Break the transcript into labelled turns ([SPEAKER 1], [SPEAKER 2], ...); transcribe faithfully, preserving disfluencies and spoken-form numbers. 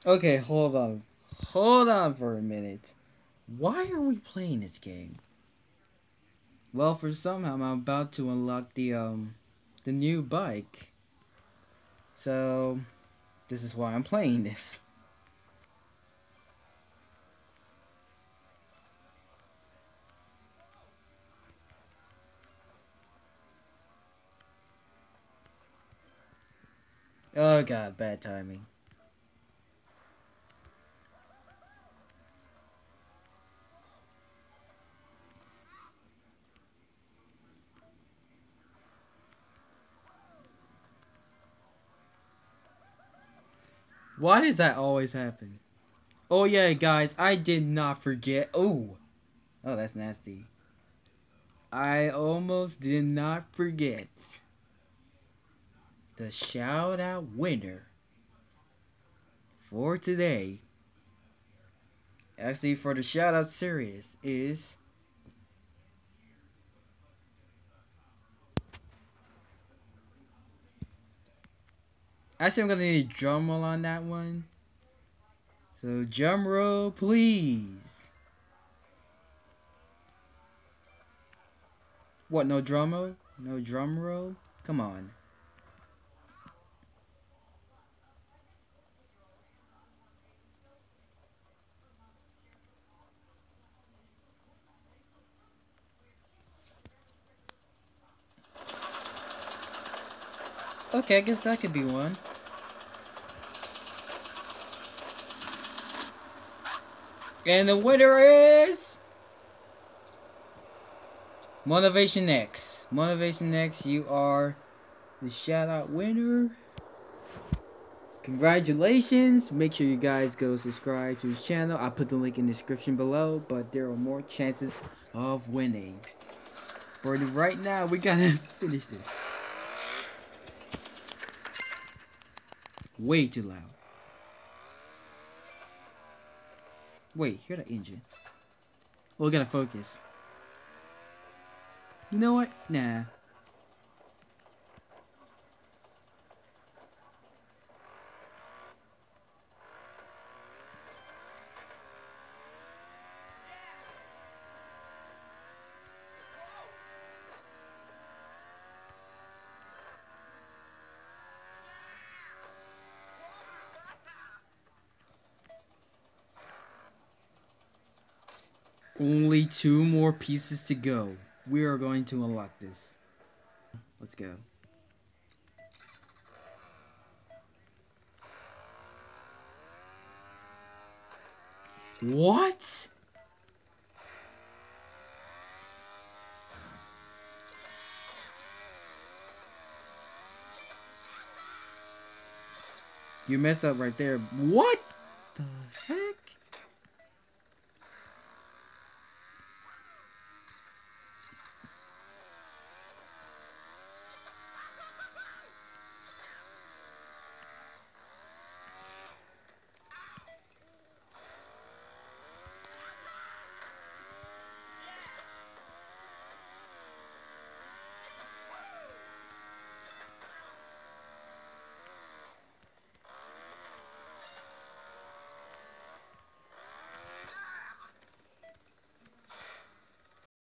[SPEAKER 1] Okay, hold on. Hold on for a minute. Why are we playing this game? Well, for somehow I'm about to unlock the um the new bike. So this is why I'm playing this. Oh god, bad timing. Why does that always happen? Oh yeah, guys, I did not forget. Oh, oh, that's nasty. I almost did not forget. The shout out winner for today, actually for the shout out series, is actually I'm gonna need a drum roll on that one. So drum roll, please. What? No drum roll? No drum roll? Come on. Okay, I guess that could be one. And the winner is Monivation X. Monivation X, you are the shout out winner. Congratulations. Make sure you guys go subscribe to his channel. I'll put the link in the description below, but there are more chances of winning. For right now, we gotta finish this. Way too loud. Wait, hear that engine. Well, we gotta focus. You know what? Nah. Only two more pieces to go. We are going to unlock this. Let's go. What? You messed up right there. What?